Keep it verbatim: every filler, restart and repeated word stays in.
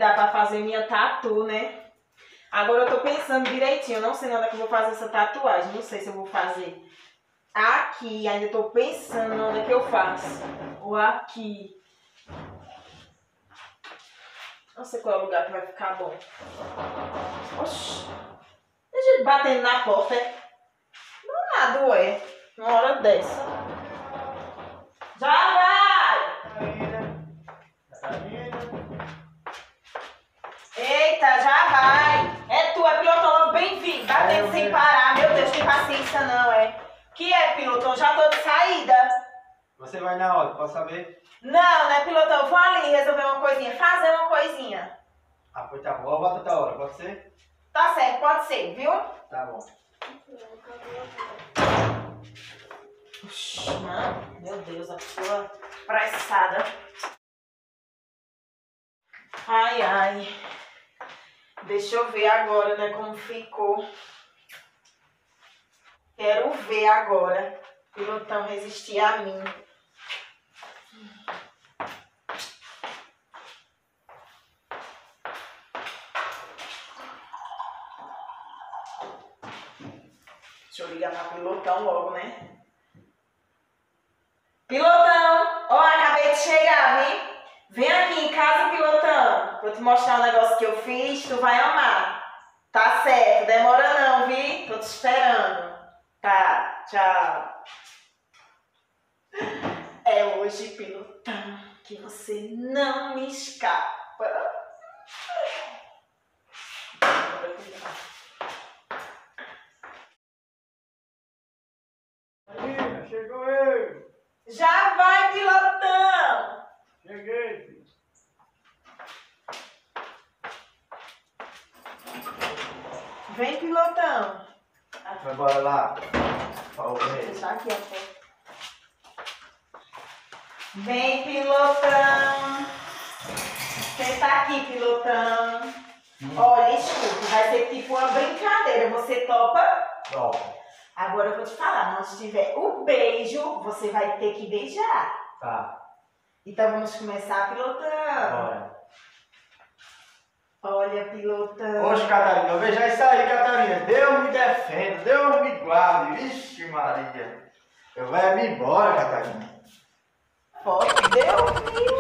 dá pra fazer minha tatu, né? Agora eu tô pensando direitinho, eu não sei onde é que eu vou fazer essa tatuagem. Não sei se eu vou fazer aqui, ainda tô pensando onde é que eu faço. Ou aqui. Não sei qual é o lugar que vai ficar bom. Oxi. Tem gente batendo na porta, é? Não nada, ué. Uma hora dessa. Já vai! Eita, já vai! É tu, é pilotão, bem-vindo. Batendo sem parar. Meu Deus, tem paciência não, é? Que é, pilotão? Já tô de saída. Você vai na hora, posso saber? Não, né, pilotão? Eu vou ali resolver uma coisinha, fazer uma coisinha. Ah, pois tá bom. Eu volto outra hora, pode ser? Tá certo, pode ser, viu? Tá bom. Oxi, mano, meu Deus, a pessoa apressada. Ai, ai. Deixa eu ver agora, né, como ficou. Quero ver agora. Pilotão resistir a mim. Deixa eu ligar pra pilotão logo, né? Pilotão! Ó, acabei de chegar, viu? Vem aqui em casa, pilotão. Vou te mostrar um negócio que eu fiz, tu vai amar. Tá certo, demora não, viu? Tô te esperando. Tá, tchau. É hoje, pilotão, que você não me escapa. Marina, chegou eu! Já vai, pilotão! Cheguei, filho. Vem, pilotão. Vai embora lá. Falou, Vou vem. deixar aqui a foto. Vem, pilotão. Senta aqui, pilotão. Hum. Olha, escuta, vai ser tipo uma brincadeira. Você topa? Topa. Agora eu vou te falar, onde tiver o beijo, você vai ter que beijar. Tá. Então vamos começar, pilotão. Bora. Olha, pilotão. Oxe, Catarina, veja isso aí, Catarina. Deus me defenda, Deus me guarde. Vixe, Maria. Eu vou me embora, Catarina. Pode, Deus me